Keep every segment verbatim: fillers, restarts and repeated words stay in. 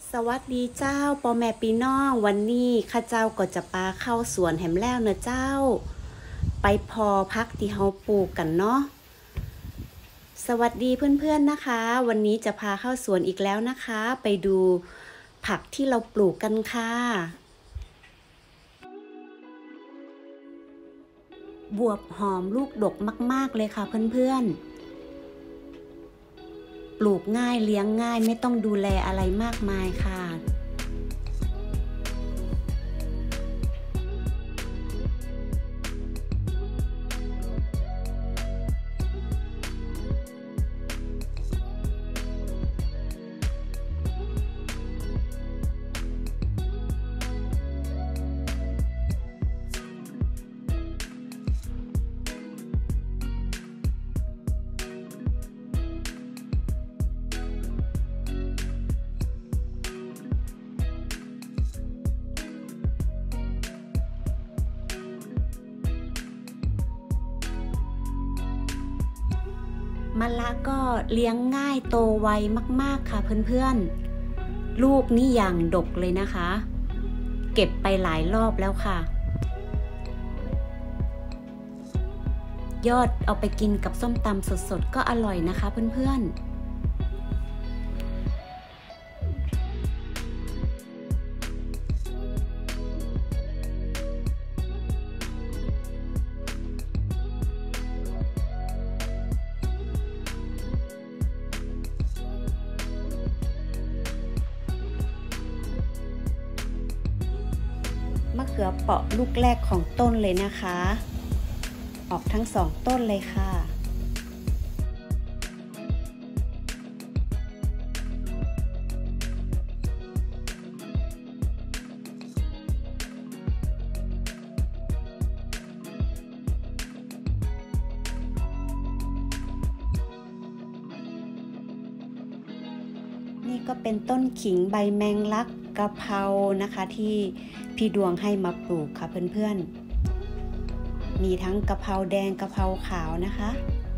สวัสดีเจ้าปอแม่ปีน้องวันนี้ข้าเจ้าก็จะปาเข้าสวนแหมแล้วเนอะเจ้าไปพอพักที่เฮาปลูกกันเนาะสวัสดีเพื่อนๆนะคะวันนี้จะพาเข้าสวนอีกแล้วนะคะไปดูผักที่เราปลูกกันค่ะบวบหอมลูกดกมากๆเลยค่ะเพื่อนๆปลูกง่ายเลี้ยงง่ายไม่ต้องดูแลอะไรมากมายค่ะมะละก็เลี้ยงง่ายโตไวมากๆค่ะเพื่อนๆลูกนี่อย่างดกเลยนะคะเก็บไปหลายรอบแล้วค่ะยอดเอาไปกินกับส้มตำสดๆก็อร่อยนะคะเพื่อนๆมะเขือเปราะลูกแรกของต้นเลยนะคะออกทั้งสองต้นเลยค่ะนี่ก็เป็นต้นขิงใบแมงลักกะเพรานะคะที่พี่ดวงให้มาปลูกค่ะเพื่อนๆมีทั้งกะเพราแดงกะเพราขาวนะคะ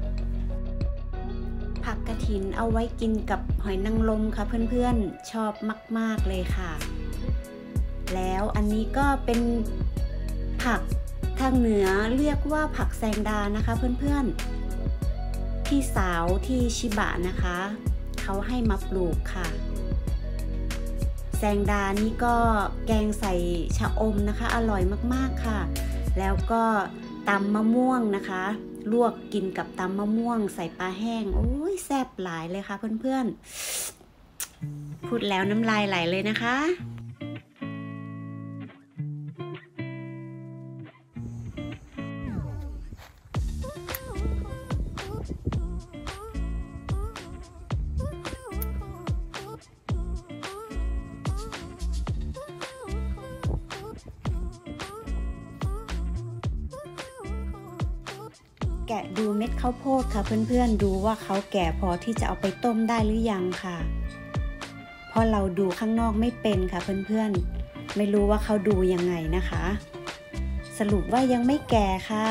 ผักกระถินเอาไว้กินกับหอยนางรมค่ะเพื่อนๆชอบมากๆเลยค่ะแล้วอันนี้ก็เป็นผักทางเหนือเรียกว่าผักแซงดานะคะเพื่อนๆพี่สาวที่ชิบะนะคะเขาให้มาปลูกค่ะแซงดานี่ก็แกงใส่ชะอมนะคะอร่อยมากๆค่ะแล้วก็ตำมะม่วงนะคะลวกกินกับตำมะม่วงใส่ปลาแห้งโอ้ยแซ่บหลายเลยค่ะเพื่อนๆพูดแล้วน้ำลายไหลเลยนะคะแกะดูเม็ดข้าวโพดค่ะเพื่อนๆดูว่าเขาแก่พอที่จะเอาไปต้มได้หรือยังค่ะเพราะเราดูข้างนอกไม่เป็นค่ะเพื่อนๆไม่รู้ว่าเขาดูยังไงนะคะสรุปว่ายังไม่แก่ค่ะ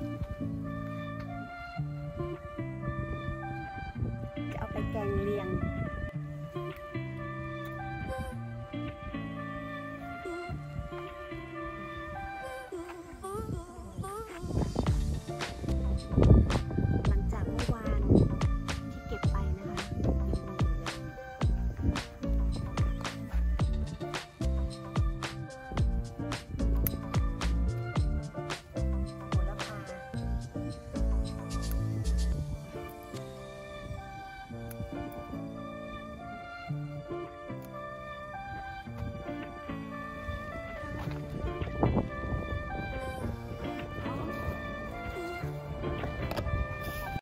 จะเอาไปแกงเลียง